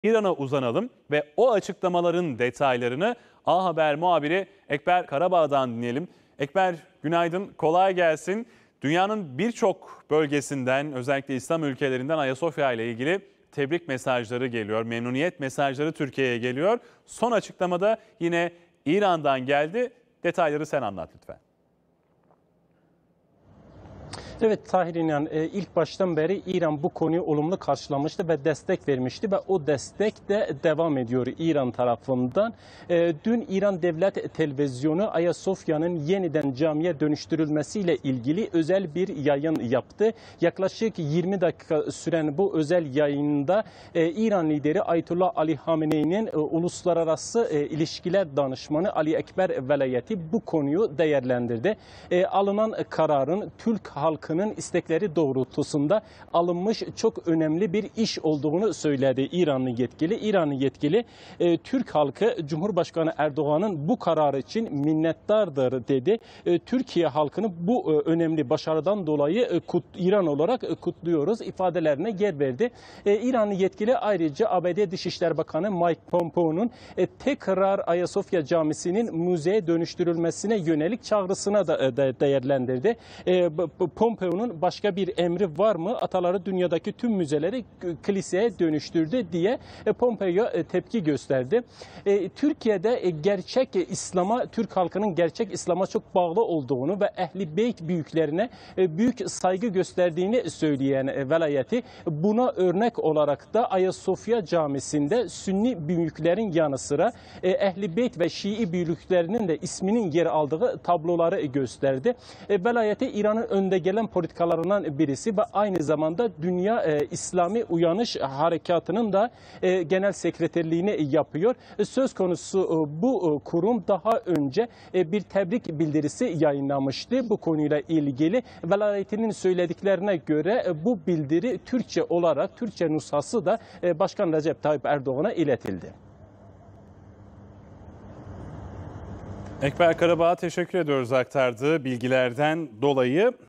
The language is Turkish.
İran'a uzanalım ve o açıklamaların detaylarını A Haber muhabiri Ekber Karabağ'dan dinleyelim. Ekber, günaydın, kolay gelsin. Dünyanın birçok bölgesinden, özellikle İslam ülkelerinden Ayasofya ile ilgili tebrik mesajları geliyor, memnuniyet mesajları Türkiye'ye geliyor. Son açıklamada yine İran'dan geldi. Detayları sen anlat lütfen. Evet Tahir İnan, ilk baştan beri İran bu konuyu olumlu karşılamıştı ve destek vermişti ve o destek de devam ediyor İran tarafından. Dün İran Devlet Televizyonu Ayasofya'nın yeniden camiye dönüştürülmesiyle ilgili özel bir yayın yaptı. Yaklaşık 20 dakika süren bu özel yayında İran lideri Ayetullah Ali Hamenei'nin uluslararası ilişkiler danışmanı Ali Ekber Velayeti bu konuyu değerlendirdi. Alınan kararın Türk halkının istekleri doğrultusunda alınmış çok önemli bir iş olduğunu söyledi İranlı yetkili. Türk halkı Cumhurbaşkanı Erdoğan'ın bu kararı için minnettardır dedi. Türkiye halkını bu önemli başarıdan dolayı İran olarak kutluyoruz ifadelerine yer verdi. İranlı yetkili ayrıca ABD Dışişleri Bakanı Mike Pompeo'nun tekrar Ayasofya Camisi'nin müzeye dönüştürülmesine yönelik çağrısına da değerlendirdi. Pompeo'nun başka bir emri var mı? Ataları dünyadaki tüm müzeleri kiliseye dönüştürdü diye Pompeo tepki gösterdi. Türkiye'de gerçek İslam'a, Türk halkının gerçek İslam'a çok bağlı olduğunu ve Ehl-i Beyt büyüklerine büyük saygı gösterdiğini söyleyen velayeti buna örnek olarak da Ayasofya Camisi'nde Sünni büyüklerin yanı sıra Ehl-i Beyt ve Şii büyüklerinin de isminin yer aldığı tabloları gösterdi. Velayeti İran'ın önde gelen politikalarından birisi ve aynı zamanda Dünya İslami Uyanış Harekatı'nın da genel sekreterliğini yapıyor. Söz konusu bu kurum daha önce bir tebrik bildirisi yayınlamıştı bu konuyla ilgili. Velayetinin söylediklerine göre bu bildiri Türkçe olarak, Türkçe nüshası da Başkan Recep Tayyip Erdoğan'a iletildi. Ekber Karabağ'a teşekkür ediyoruz aktardığı bilgilerden dolayı.